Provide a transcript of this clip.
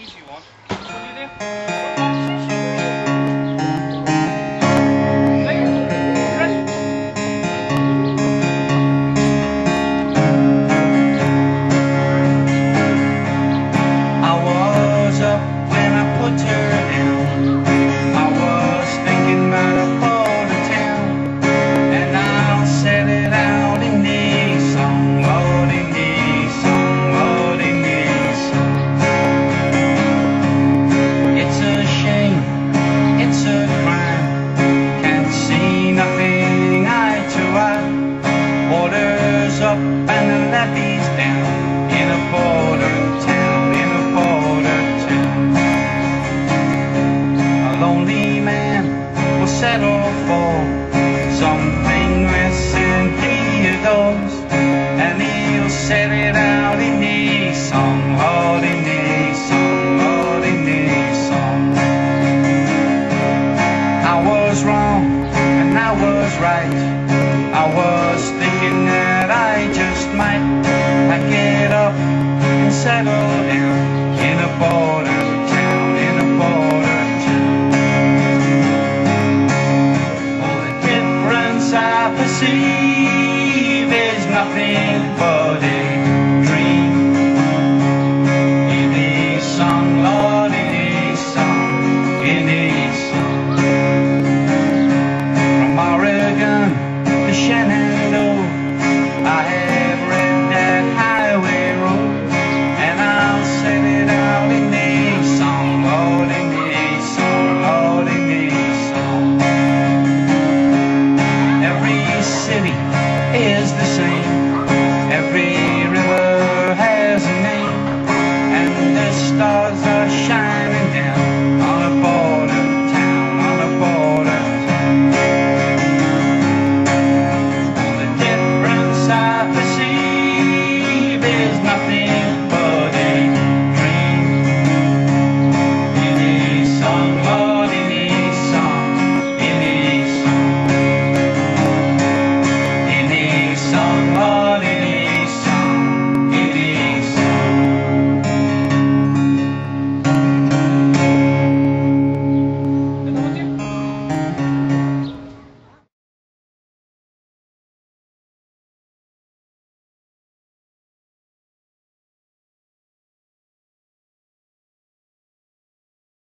easy one. What do you do? I was up when I put her down. I was thinking about a part of town, and I'll set it out in this song, Lord, in this song, Lord, in this song. It's a shame, it's a crime, can't see nothing eye to eye. Water's up and the levee's down in a border town, in a border town. A lonely man will settle for something with he adores, and he'll set it out in his song, Lord, in his song, Lord, in his song. I was wrong and I was right. I was thinking that I just might pack it up and settle down in a border town, in a border town. Oh, the difference I perceive is nothing but